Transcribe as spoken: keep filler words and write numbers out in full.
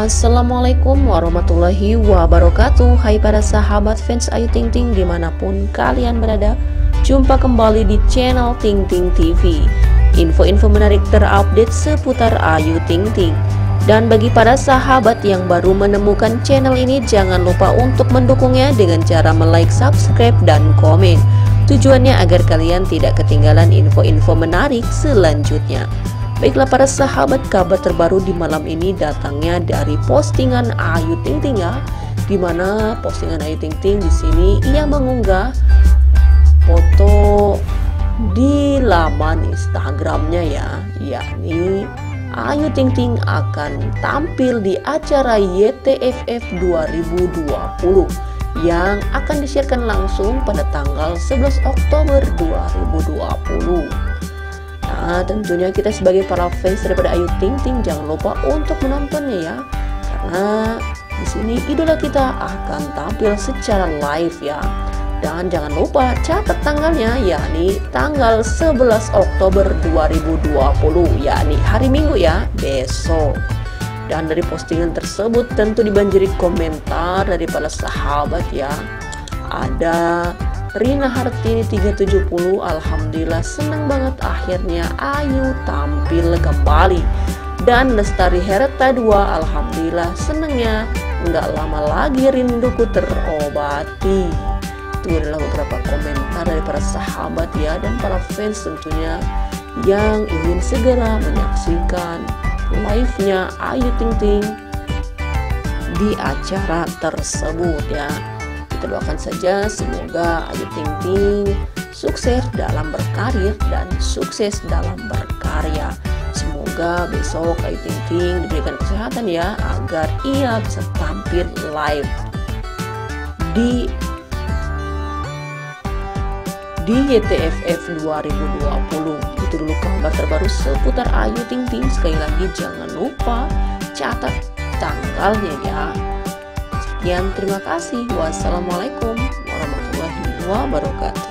Assalamualaikum warahmatullahi wabarakatuh. Hai para sahabat fans Ayu Ting Ting dimanapun kalian berada, jumpa kembali di channel Ting Ting T V. Info-info menarik terupdate seputar Ayu Ting Ting. Dan bagi para sahabat yang baru menemukan channel ini, jangan lupa untuk mendukungnya dengan cara like, subscribe, dan komen. Tujuannya agar kalian tidak ketinggalan info-info menarik selanjutnya. Baiklah para sahabat, kabar terbaru di malam ini datangnya dari postingan Ayu Ting Ting ya, dimana postingan Ayu Ting Ting di sini ia mengunggah foto di laman Instagramnya ya, yakni Ayu Ting Ting akan tampil di acara Y T F F dua ribu dua puluh yang akan disiarkan langsung pada tanggal sebelas Oktober dua ribu dua puluh. Nah, tentunya kita sebagai para fans daripada Ayu Ting Ting jangan lupa untuk menontonnya ya, karena di sini idola kita akan tampil secara live ya. Dan jangan lupa catat tanggalnya, yakni tanggal sebelas Oktober dua ribu dua puluh, yakni hari Minggu ya, besok. Dan dari postingan tersebut tentu dibanjiri komentar dari para sahabat ya. Ada Rina Hartini tiga tujuh nol, alhamdulillah senang banget akhirnya Ayu tampil kembali. Dan Lestari Herta dua, alhamdulillah senangnya nggak lama lagi rinduku terobati. Itu adalah beberapa komentar dari para sahabat ya, dan para fans tentunya yang ingin segera menyaksikan live-nya Ayu Ting Ting di acara tersebut ya. Kita doakan saja semoga Ayu Ting Ting sukses dalam berkarir dan sukses dalam berkarya. Semoga besok Ayu Ting Ting diberikan kesehatan ya, agar ia bisa tampil live di di Y T F F dua ribu dua puluh. Itu dulu kabar terbaru seputar Ayu Ting Ting. Sekali lagi jangan lupa catat tanggalnya ya. Sekian, terima kasih. Wassalamualaikum warahmatullahi wabarakatuh.